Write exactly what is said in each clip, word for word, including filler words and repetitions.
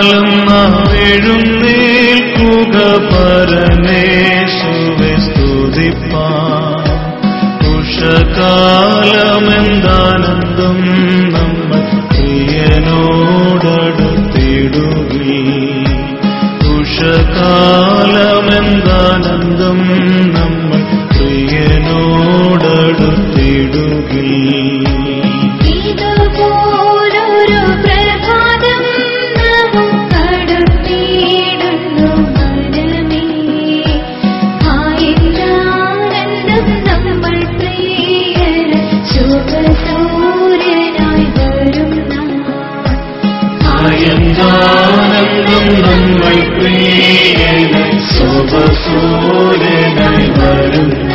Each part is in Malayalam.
കാലം എഴുന്നേൽക്കുക പരമേശുവെ സ്തുതിപ്പാൻ. ഉഷകാലമെന്താനന്ദം നമ്മൾ പ്രിയനോടടുത്തിടുകിൽ. ഉഷകാലമെന്താനന്ദം നമ്മൾ പ്രിയനോടടുത്തിടുകിൽ. ആനന്ദം നമ്മൾ പ്രിയനായി ശുഭസൂര്യനായി വരുന്ന.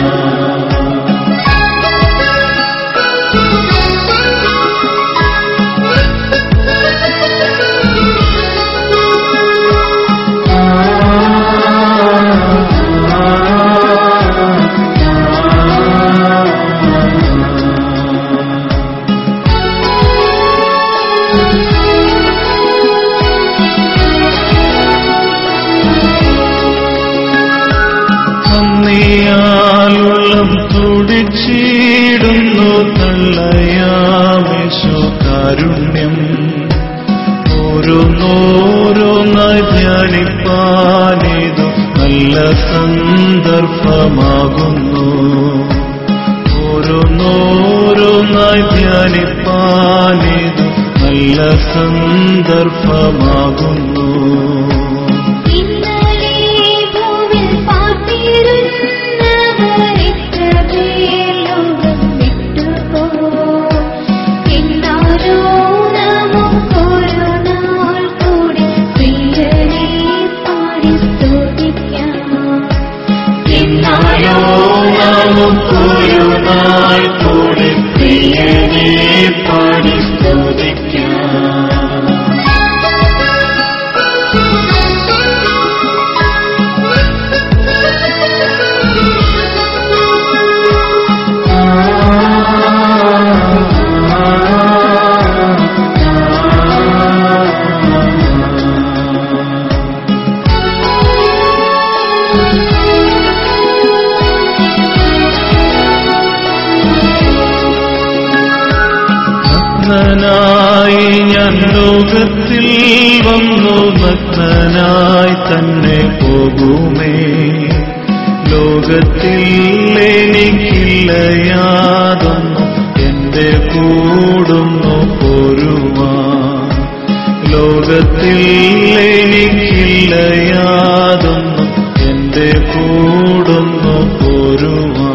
ുള്ളം തുടിച്ചിടുന്നു തള്ളയാമേശോ കാരുണ്യം. ഓരോന്നോരോന്നായി ധ്യാനിപ്പാനിതു നല്ല സന്ദർഭമാകുന്നു. ഓരോന്നോരോന്നായി ധ്യാനിപ്പാനിതു നല്ല സന്ദർഭമാകുന്നു. ഒരു നാൾ കൂടി പ്രിയനെ പാടി സ്തുതിക്കാം. നഗ്നനായി ഞാൻ ലോകത്തിൽ വന്നു, നഗ്നനായി തന്നെ പോകുമേ. ലോകത്തിൽ എനിക്കില്ല യാതൊന്നും എന്റെ കൂടുന്നു പോരുവാൻ. ലോകത്തിൽ എനിക്കില്ല യാതൊന്നും എന്റെ കൂടുന്നു പോരുവാൻ.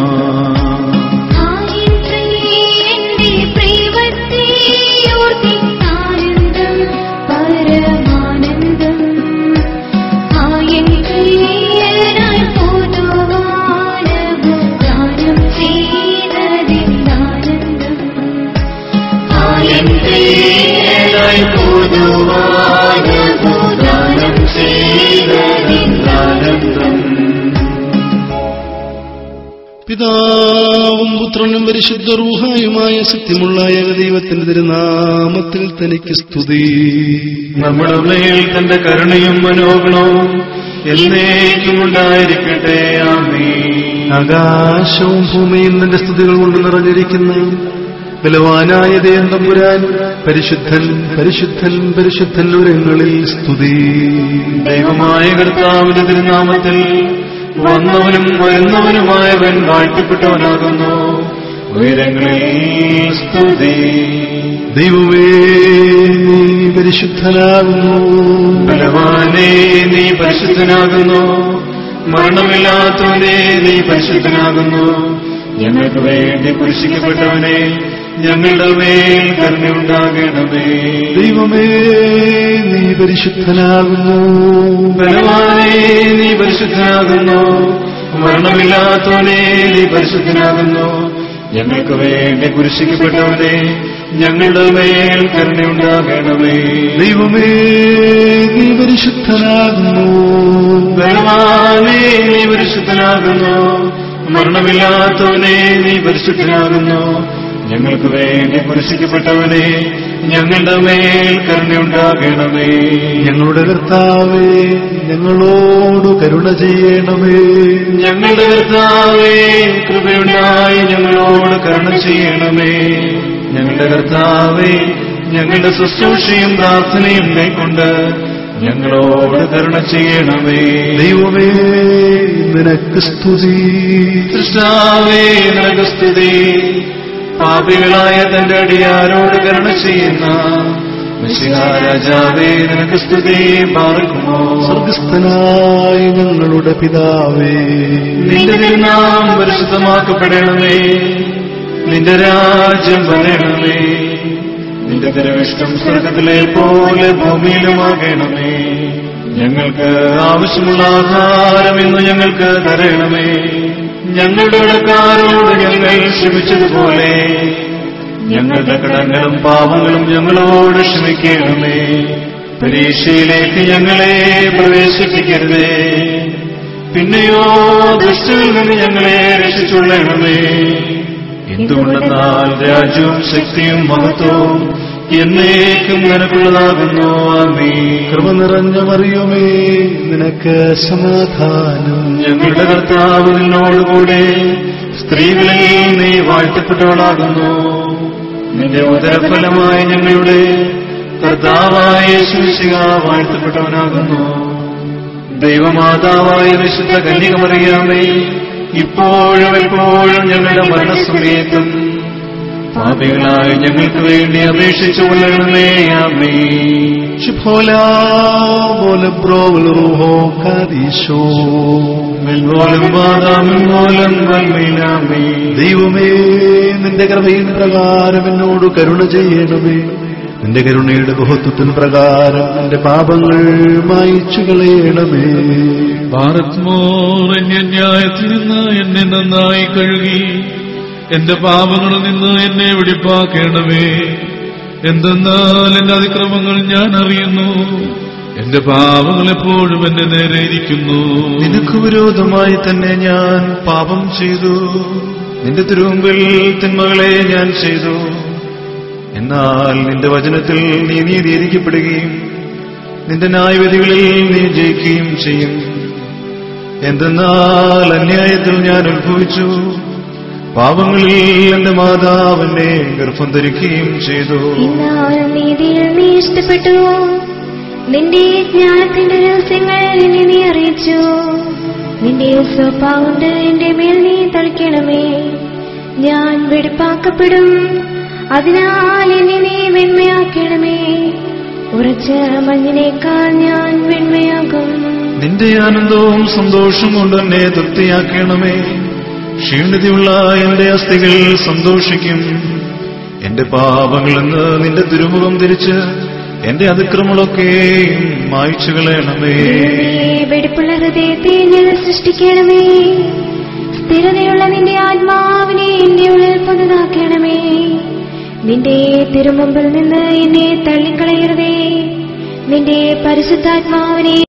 പിതാവും പുത്രനും പരിശുദ്ധ റൂഹായുമായ സത്യമുള്ള ഏകദൈവത്തിന്റെ തിരുനാമത്തിൽ തനിക്ക് സ്തുതി. നമ്മുടെ മേൽ തന്റെ കരുണയും മനോഗുണവും എന്നേക്കും ഉണ്ടായിരിക്കട്ടെ. ആമേൻ. ആകാശവും ഭൂമിയും നിന്റെ സ്തുതികൾ കൊണ്ട് നിറഞ്ഞിരിക്കുന്ന ബലവാനായ ദൈവം തമ്പുരാൻ, പരിശുദ്ധൻ പരിശുദ്ധൻ പരിശുദ്ധൻ ഉരങ്ങളിൽ സ്തുതി. ദൈവമായ കർത്താവിന്റെ തിരുനാമത്തിൽ വന്നവനും വരുന്നവനുമായവൻ വാഴ്ത്തപ്പെട്ടവനാകുന്നു. ഉയരങ്ങളിൽ സ്തുതി. ദൈവമേ നീ പരിശുദ്ധനാകുന്നു. ബലവാനേ നീ പരിശുദ്ധനാകുന്നു. മരണമില്ലാത്തവനെ നീ പരിശുദ്ധനാകുന്നു. ഞങ്ങൾക്ക് വേണ്ടി കുരിശിക്കപ്പെട്ടവനെ ഞങ്ങളുടെ മേൽ കരുണയുണ്ടാകണമേ. ദൈവമേ നീ പരിശുദ്ധനാകുന്നു. ബലവാനേ നീ പരിശുദ്ധനാകുന്നു. മരണമില്ലാത്തവനെ നീ പരിശുദ്ധനാകുന്നു. ഞങ്ങൾക്ക് വേണ്ടി കുരിശിക്കപ്പെട്ടവനെ ഞങ്ങളുടെ മേൽ കരുണയുണ്ടാകണമേ. ദൈവമേ നീ പരിശുദ്ധനാകുന്നു. ബലവാനേ നീ പരിശുദ്ധനാകുന്നു. മരണമില്ലാത്തവനെ നീ പരിശുദ്ധനാകുന്നു. ഞങ്ങൾക്ക് വേണ്ടി കുരിശിക്കപ്പെട്ടവനെ, ഞങ്ങളുടെ മേൽ കരുണയുണ്ടാകണമേ. ഞങ്ങളുടെ കർത്താവേ, ഞങ്ങളോട് കരുണ ചെയ്യണമേ. ഞങ്ങളുടെ കർത്താവേ, കൃപയുണ്ടായി ഞങ്ങളോട് കരുണ ചെയ്യണമേ. ഞങ്ങളുടെ കർത്താവേ, ഞങ്ങളുടെ ശുശ്രൂഷയും പ്രാർത്ഥനയും കൈക്കൊണ്ട് ഞങ്ങളോട് കരുണ ചെയ്യണമേ. ദൈവമേ, നിനക്ക് സ്തുതി. സൃഷ്ടാവേ, നിനക്ക് സ്തുതി. പാപികളായ തന്റെ അടിയാരോട് കരുണ ചെയ്യുന്ന മിശിഹാ രാജാവേ, നിനക്ക് സ്തുതി. പാർക്കുമോ സ്വർഗസ്ഥനായ ഞങ്ങളുടെ പിതാവേ, നിന്റെ തിരുനാമം പരിശുദ്ധമാക്കപ്പെടണമേ. നിന്റെ രാജ്യം വരണമേ. നിന്റെ തിരുവിഷ്ടം സ്വർഗത്തിലെ പോലെ ഭൂമിയിലുമാകണമേ. ഞങ്ങൾക്ക് ആവശ്യമുള്ള ആഹാരം ഇന്ന് ഞങ്ങൾക്ക് തരണമേ. ഞങ്ങളുടെ കടക്കാരോട് ഞങ്ങൾ ക്ഷമിച്ചതുപോലെ ഞങ്ങളുടെ കടങ്ങളും പാപങ്ങളും ഞങ്ങളോട് ക്ഷമിക്കണമേ. പരീക്ഷയിലേക്ക് ഞങ്ങളെ പ്രവേശിപ്പിക്കരുതേ, പിന്നെയോ ദുഷ്ടനിൽ നിന്ന് ഞങ്ങളെ രക്ഷിച്ചുകൊള്ളണമേ. എന്തുകൊണ്ടെന്നാൽ രാജ്യവും ശക്തിയും മഹത്വവും എന്നേക്കും നിനക്കുള്ളതാകുന്നു. ആമേൻ. കൃപ നിറഞ്ഞ മറിയമേ, നിനക്ക് സമാധാനം. ഞങ്ങളുടെ കർത്താവ് നിന്നോടുകൂടെ സ്ത്രീകളിൽ നീ വാഴ്ത്തപ്പെട്ടവളാകുന്നു. നിന്റെ ഉദരഫലമായ ഞങ്ങളുടെ കർത്താവായ യേശുമിശിഹാ വാഴ്ത്തപ്പെട്ടവനാകുന്നു. ദൈവമാതാവായ വിശുദ്ധ കന്യകമറിയാമേ, ഇപ്പോഴും എപ്പോഴും ഞങ്ങളുടെ മരണസമയത്തും പാപികളായ ഞങ്ങൾക്ക് വേണ്ടി അപേക്ഷിച്ചു കൊള്ളണമേ. ആമേൻ. ശുഭോലാ പോലെ ബ്രോവൽ റൂഹോ കാദീശോ. മെൽവോലം വാദാമിൻ മൂലം വൽമീനാമേ. ദൈവമേ, നിന്റെ കൃപയിൻ പ്രകാരം എന്നോട് കരുണ ചെയ്യണമേ. നിന്റെ കരുണയുടെ ബഹുത്വത്തിന് പ്രകാരം എന്റെ പാപങ്ങൾ മായിച്ചു കളയണമേ. ഭാരത്മോറന്യായത്തിൽ നിന്ന് എന്നെ നന്നായി കഴുകി എന്റെ പാപങ്ങളിൽ നിന്ന് എന്നെ വെടിപ്പാക്കേണമേ. എന്തെന്നാൽ എന്റെ അതിക്രമങ്ങൾ ഞാൻ അറിയുന്നു, എന്റെ പാപങ്ങൾ എപ്പോഴും എന്റെ നേരെ ഇരിക്കുന്നു. നിനക്ക് വിരോധമായി തന്നെ ഞാൻ പാപം ചെയ്തു, നിന്റെ തിരുമുമ്പിൽ തിന്മകളെ ഞാൻ ചെയ്തു. എന്നാൽ നിന്റെ വചനത്തിൽ നീ നീതീകരിക്കപ്പെടുകയും നിന്റെ ന്യായവിധികളിൽ നീ ജയിക്കുകയും ചെയ്യും. എന്തെന്നാൽ അന്യായത്തിൽ ഞാൻ ഉത്ഭവിച്ചു, പാപങ്ങളിൽ എന്റെ മാതാവിനെ ഗർഭം ധരിക്കുകയും ചെയ്തു. എന്നാലും നീതിയിൽ നീ ഇഷ്ടപ്പെട്ടു, നിന്റെ ജ്ഞാനത്തിന്റെ രഹസ്യങ്ങൾ എന്നെ നീ അറിയിച്ചു. നിന്റെ സ്വഭാവമുണ്ട് എന്റെ മേൽ നീ തളിക്കണമേ. ഞാൻ വെടിപ്പാക്കപ്പെടും, അതിനാൽ എന്നെ നീ വെണ്മയാക്കണമേ. ഉറച്ച മഞ്ഞിനേക്കാൾ ഞാൻ വെണ്മയാകും. നിന്റെ ആനന്ദവും സന്തോഷവും കൊണ്ട് എന്നെ തൃപ്തിയാക്കണമേ. ക്ഷീണിതയുള്ള എന്റെ അസ്ഥികൾ സന്തോഷിക്കും. എന്റെ പാപങ്ങളിൽ നിന്ന് നിന്റെ തിരുമുഖം തിരിച്ച് എന്റെ അതിക്രമങ്ങളൊക്കെ മായ്ച്ചു കളയണമേ. വെടിപ്പുള്ള ഹൃദയത്തെ ഞാൻ സൃഷ്ടിക്കണമേ. സ്ഥിരതയുള്ള നിന്റെ ആത്മാവിനെ എന്റെ ഉള്ളിൽ പുതുതാക്കണമേ. നിന്റെ തിരുമുമ്പിൽ നിന്ന് എന്നെ തള്ളിക്കളയരുതേ. നിന്റെ പരിശുദ്ധാത്മാവിനെ